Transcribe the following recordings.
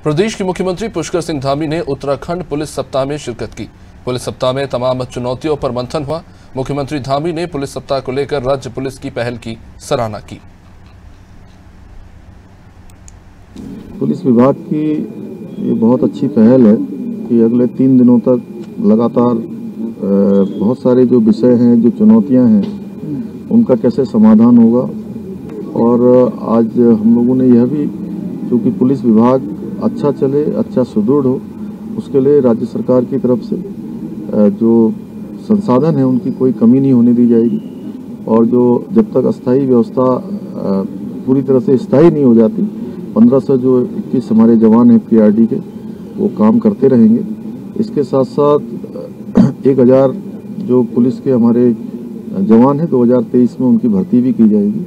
प्रदेश के मुख्यमंत्री पुष्कर सिंह धामी ने उत्तराखंड पुलिस सप्ताह में शिरकत की। पुलिस सप्ताह में तमाम चुनौतियों पर मंथन हुआ। मुख्यमंत्री धामी ने पुलिस सप्ताह को लेकर राज्य पुलिस की पहल की सराहना की। पुलिस विभाग की ये बहुत अच्छी पहल है कि अगले 3 दिनों तक लगातार बहुत सारे जो विषय हैं, जो चुनौतियां हैं, उनका कैसे समाधान होगा। और आज हम लोगों ने यह भी, क्योंकि पुलिस विभाग अच्छा चले, अच्छा सुदृढ़ हो, उसके लिए राज्य सरकार की तरफ से जो संसाधन है उनकी कोई कमी नहीं होने दी जाएगी। और जो जब तक अस्थायी व्यवस्था पूरी तरह से स्थायी नहीं हो जाती, 1521 हमारे जवान हैं पीआरडी के, वो काम करते रहेंगे। इसके साथ साथ 1000 जो पुलिस के हमारे जवान हैं 2023 में उनकी भर्ती भी की जाएगी।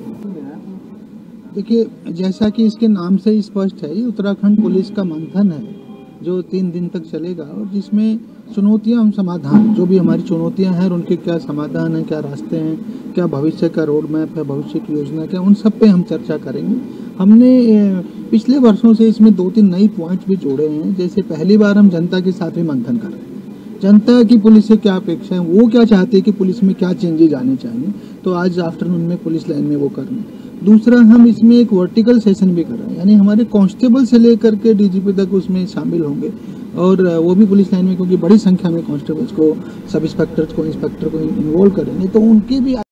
देखिए, जैसा कि इसके नाम से ही स्पष्ट है, ये उत्तराखंड पुलिस का मंथन है जो 3 दिन तक चलेगा और जिसमें चुनौतियां हम समाधान, जो भी हमारी चुनौतियां हैं उनके क्या समाधान है, क्या रास्ते हैं, क्या भविष्य का रोड मैप है, भविष्य की योजना क्या, उन सब पे हम चर्चा करेंगे। हमने पिछले वर्षों से इसमें 2-3 नई पॉइंट्स भी जोड़े हैं। जैसे पहली बार हम जनता के साथ भी मंथन कर रहे हैं, जनता की पुलिस से क्या अपेक्षा है, वो क्या चाहती है कि पुलिस में क्या चेंजेज आने चाहिए, तो आज आफ्टरनून में पुलिस लाइन में वो कर रहे हैं। दूसरा, हम इसमें एक वर्टिकल सेशन भी कर रहे हैं, यानी हमारे कांस्टेबल से लेकर के डीजीपी तक उसमें शामिल होंगे और वो भी पुलिस लाइन में, क्योंकि बड़ी संख्या में कांस्टेबल्स को, सब इंस्पेक्टर्स को, इंस्पेक्टर को इन्वॉल्व करेंगे, तो उनके भी